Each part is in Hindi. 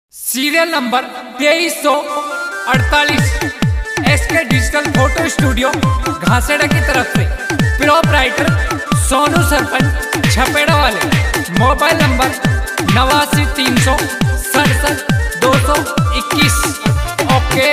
Serial number 2348 SK digital photo studio Ghaseda की तरफ से प्रोपराइटर सोनू सरपंच छपेड़ा वाले। Mobile number 89 367 221। ओके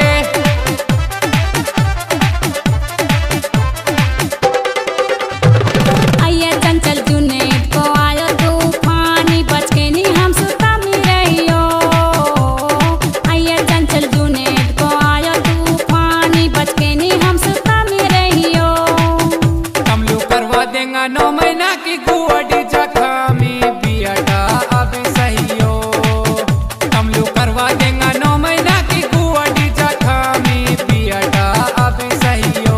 नौ महीना की गुआड़ी जखामी बियाटा अब सही हो। तमलू करवा देंगा 9 महीना की गुआड़ी जखामी बियाटा अब सही हो।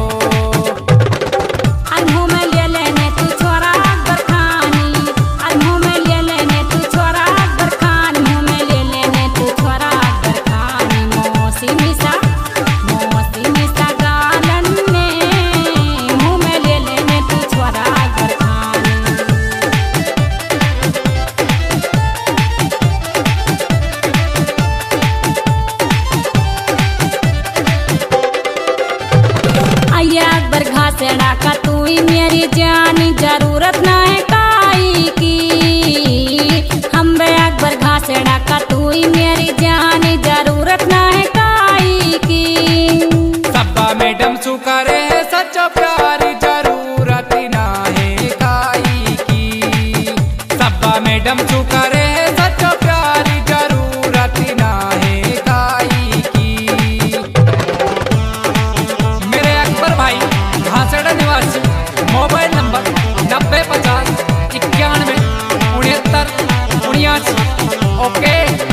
अनहु में ले लेने तू छोरा बरखानी, अनहु में ले लेने तू छोरा बरखानी, मुँह में ले लेने तू छोरा बरखानी। मौसी मिसा गालन ने मुँह में ले लेने तू छोरा घासेड़ा का तू ही मेरी जानी जरूरत ना है काई की। हम बे अकबर घासेड़ा का तू ही मेरी जानी जरूरत ना है काई की। सब्बा मैडम सुकरे है सच्चा प्यारी जरूरत ना है काई की। सब्बा मैडम सुकरे है सच्चा प्यारी जरूरत ना है काई की। मेरे अकबर भाई घासेड़ा निवासी, mobile number 90 50 91 69 79। Okay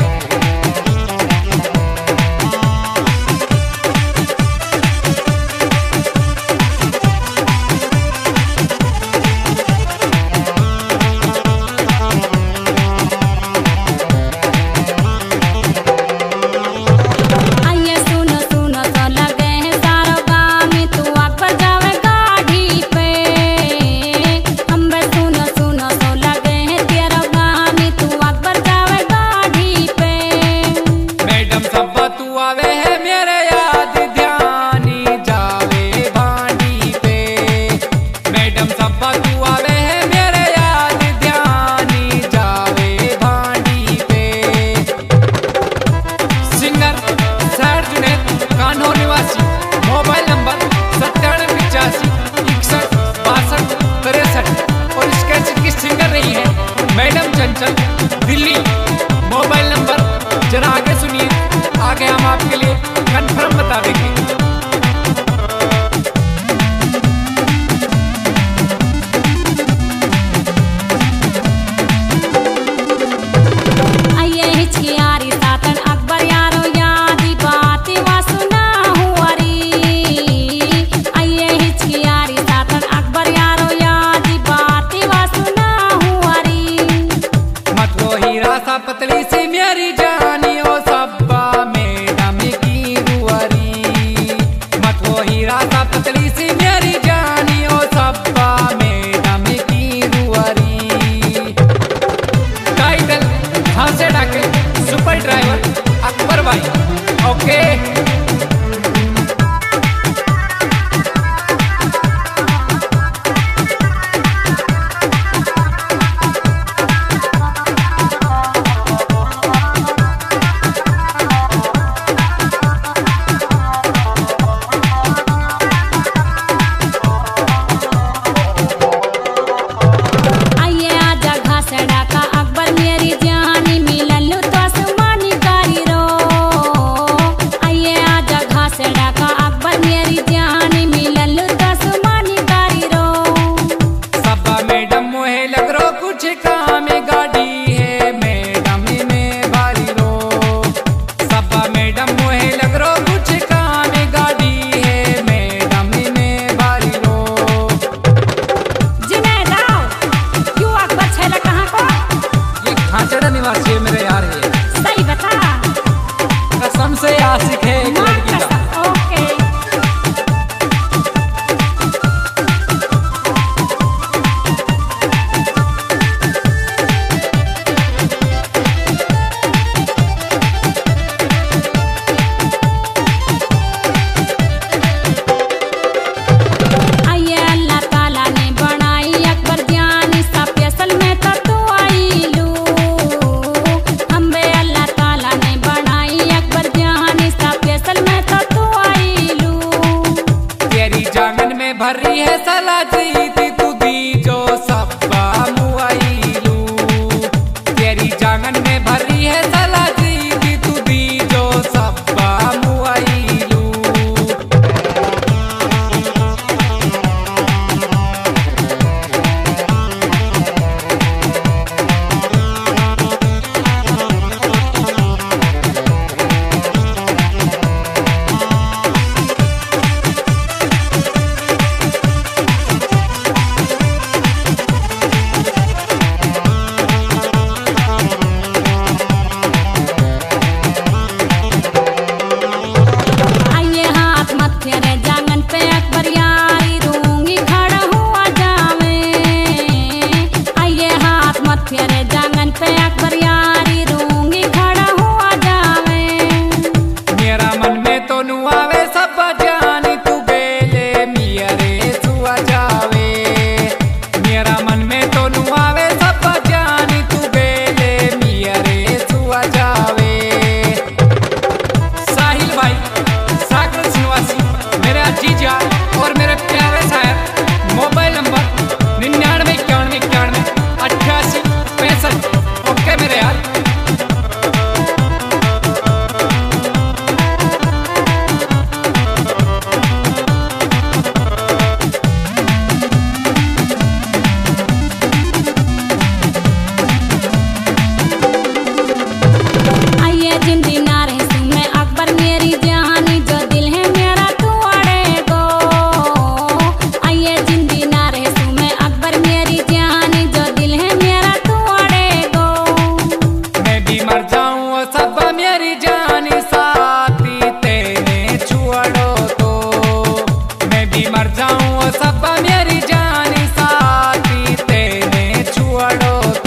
mobile number 97 85 61 63। और इसके की सिंगर रही है मैडम चंचल दिल्ली। मोबाइल नंबर जरा आगे सुनिए, आगे हम आपके लिए कंफर्म बता देंगे। पतली सी मेरी जानी ओ सब्बा मैडम की रुअरी। मत वो हीरा सा पतली सी मेरी जानी ओ सब्बा मैडम की रुअरी। टाइटल घासेड़ा के सुपर ड्राइवर अकबर भाई। ओके काम गाड़ी है मैडम में बारी रो। सब्बा मैडम मोहे लग रो कुछ काम गाड़ी है मैडम में बारी रो। जिन्हें दाओ क्यों अकबर छेला कहाँ को? ये घासेड़ा निवासी है मेरे यार। है सही बता, कसम से आशिक है एक लड़की का। ओके भरी है सला जीती तू दी जो सब्बा मुआईलू तेरी जांगन में भरी है सला जीती तू दी जो सब्बा मुआईलू। और मेरे प्यारे शायर मोबाइल नंबर 9991918865। ओके मेरे यार। आइए जिंदगी ना रहे मैं अकबर मेरी जहानी जो दिल है मेरा तू अड़ेगो। आइए जिंदगी ना रहे मैं अकबर मेरी जहानी जो दिल है मेरा तू अड़ेगो। मैं भी मर जाऊं वो सब मेरी जानी साथी तेने छुड़ो तो। मैं भी मर जाऊं वो सब मेरी जानी साथी तेने छुड़ो तो।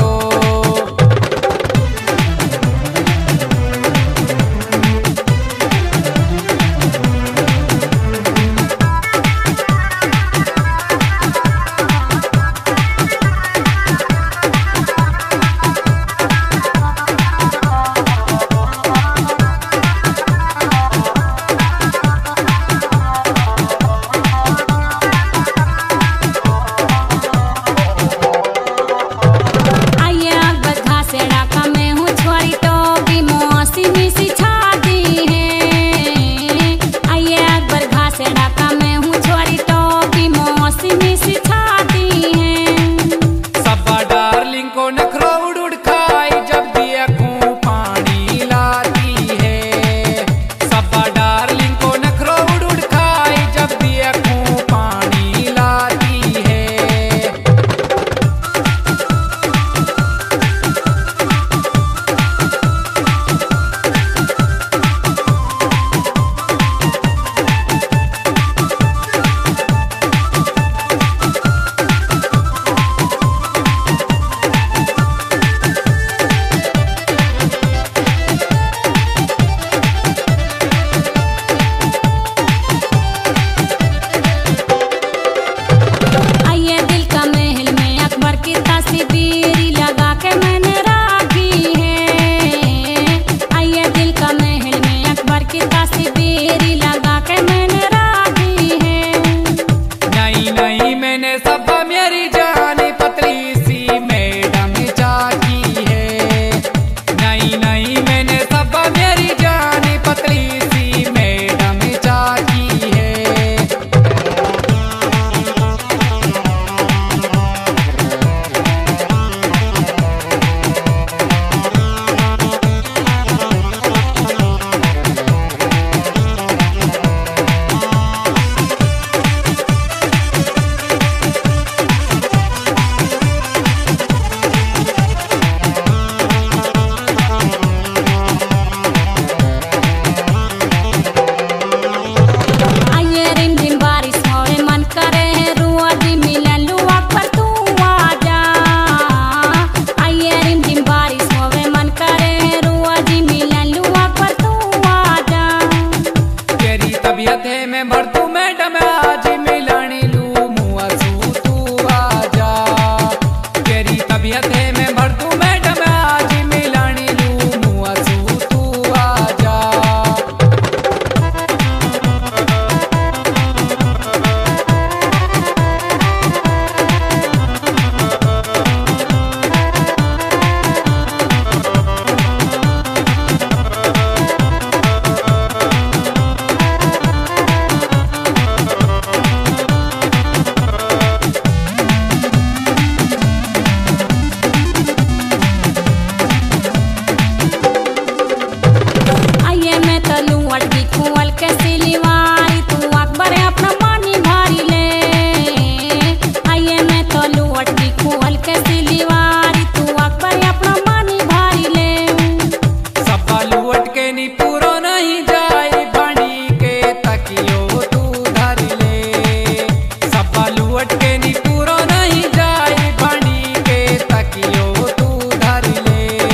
नी पूरो नहीं जाई बनी के तकियो तू धर ले। सब लुअट के नी पूरो नहीं जाई बनी के तकियो तू धर ले।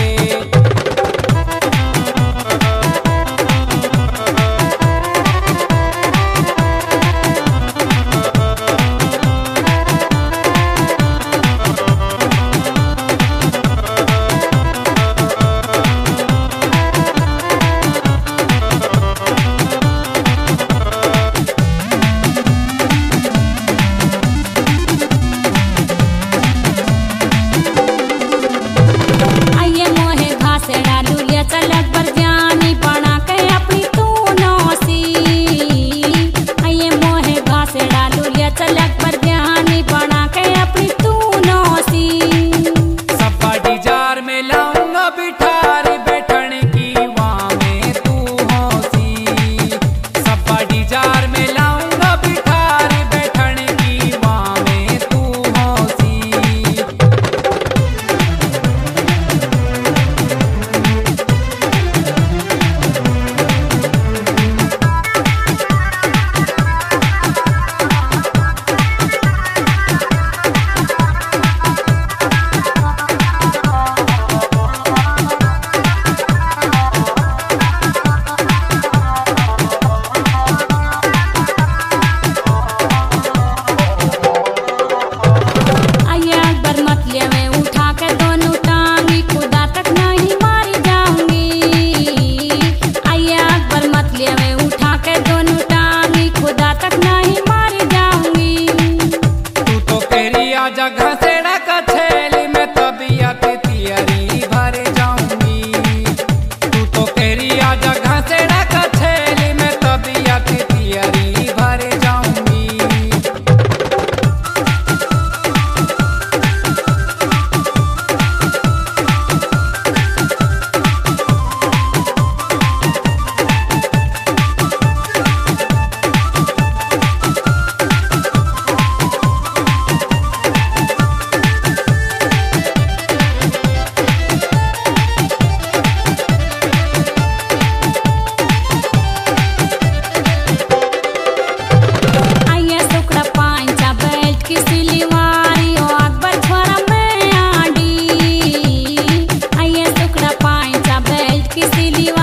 चलक पर जानी बना के अपनी तू नौसी। ये मोहे घास डालू लिया चलक पर जानी बना के अपनी तू नौसी। सब बड़ी जार में लाऊंगा बिठारी बैठने की वहाँ में तू हौसी। सब बड़ी जार में लाऊंगा बिठारी बैठने की वहाँ में तू हौसी। जगह से का थैली में तबियत तियरी भर जाऊंगी। तू तो तेरी आ जगह से का थैली में तबियत तियरी भर जाऊंगी। किसी